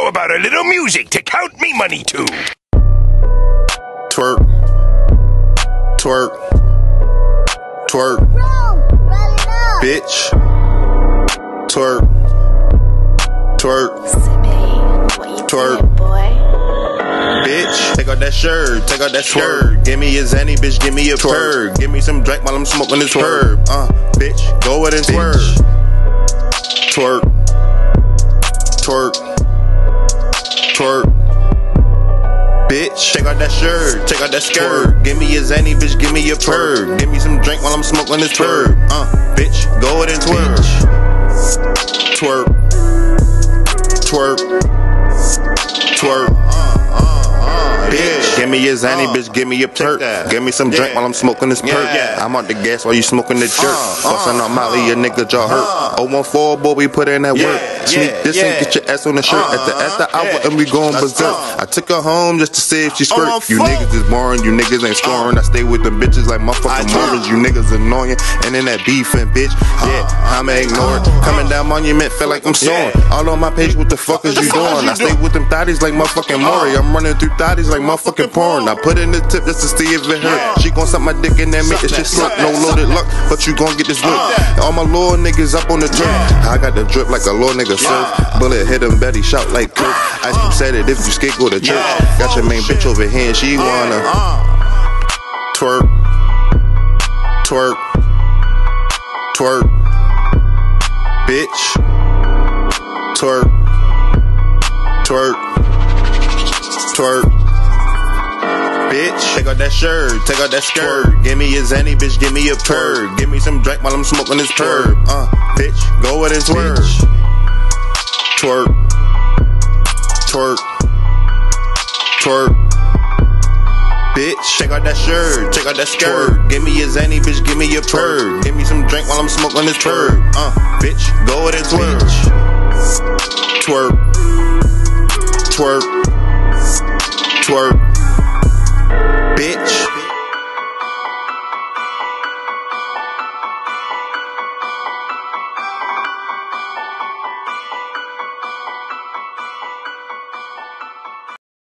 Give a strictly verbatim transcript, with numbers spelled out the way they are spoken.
How about a little music to count me money to? Twerk, twerk, twerk, bitch, twerk, twerk, twerk, bitch. Take out that shirt, take out that skirt. Give me a Zanny, bitch, give me a perk. Give me some drink while I'm smoking this herb. Uh, bitch, go ahead and twerk, twerk, twerk, twerk. Bitch, take out that shirt, take out that skirt. Give me a Zanny, bitch, give me a perk. Give me some drink while I'm smoking this herb. Uh, bitch, go ahead and twerk, twerk, twerk, twerk. Bitch, give me a Zanny, bitch, give me a perk. Give me some drink while I'm smoking this perk. I'm on the gas while you smoking the jerk. Bustin' on Molly, your nigga jaw hurt. oh one four, boy, we put in that work. Sneak this and get your ass on the shirt. At the at the hour and we going berserk. I took her home just to see if she squirt. You niggas is boring, you niggas ain't scoring. I stay with them bitches like motherfucking morons. You niggas annoying. And then that beefing, bitch. Yeah, I'ma ignore it. Coming down monument, feel like I'm soaring. All on my page, what the fuck is you doing? I stay with them thotties like motherfucking Maury. I'm running through thotties like motherfucking porn. I put in the tip just to see if it hurt. She gon' suck my dick and then make this shit slip. No loaded luck, but you gon' get this look. All my little niggas up on the turf. I got the drip like a little nigga surf. Bullet hit him, Betty shout like Kirk. Ice cream said it if you skate, go to church. Got your main bitch over here and she wanna twerk, twerk, twerk, bitch, twerk, twerk, twerk. Bitch, take out that shirt, take out that skirt. Give me a Zanny, bitch, give me a perk. Give me some drink while I'm smoking this herb. Uh, bitch, go ahead and twerk, twerk, twerk, twerk. Bitch, take out that shirt, take out that skirt. Give me a Zanny, bitch, give me a perk. Give me some drink while I'm smoking this herb. Uh, bitch, go ahead and twerk, twerk, twerk.